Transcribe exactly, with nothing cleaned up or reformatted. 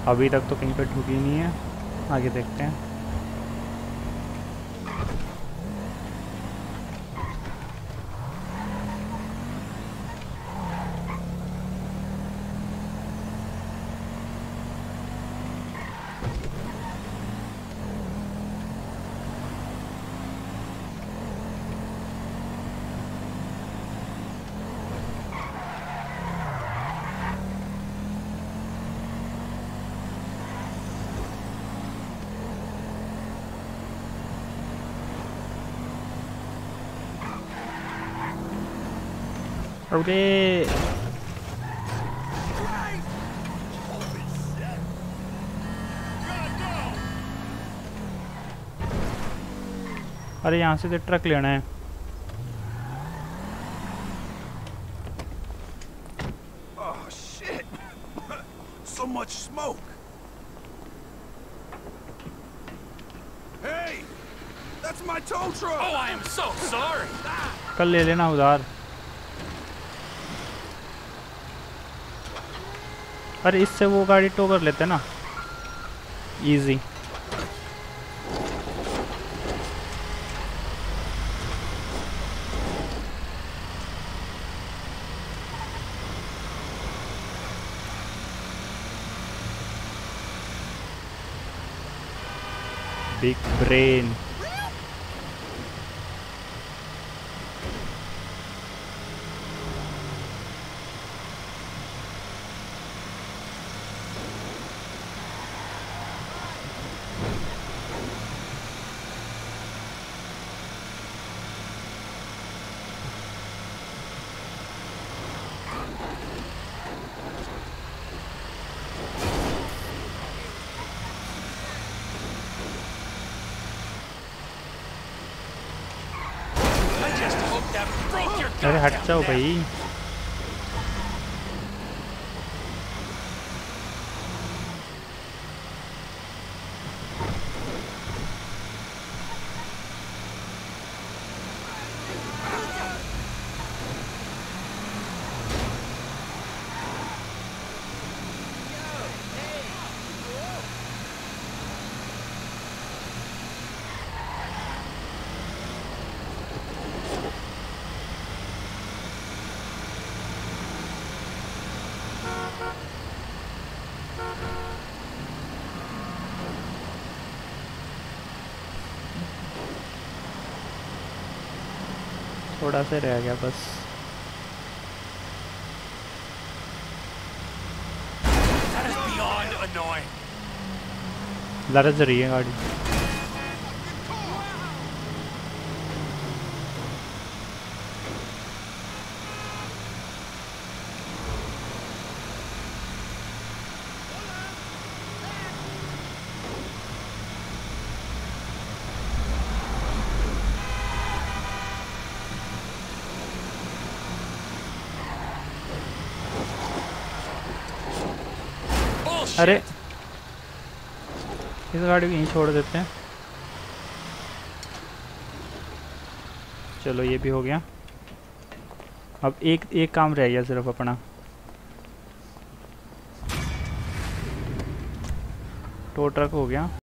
अभी तक तो कहीं पे ढुकी नहीं है, आगे देखते हैं। अरे अरे यहाँ से तो ट्रक लेना है। Oh shit! So much smoke. Hey, that's my tow truck. Oh, I am so sorry. कल ले लेना उधार। अरे इससे वो गाड़ी टो कर लेते ना, इजी। Big brain. अरे हट जाओ भाई। थोड़ा सा रह गया बस। लरज रही है गाड़ी। अरे इस गाड़ी को यहीं छोड़ देते हैं। चलो ये भी हो गया। अब एक एक काम रह गया सिर्फ अपना। टो ट्रक हो गया।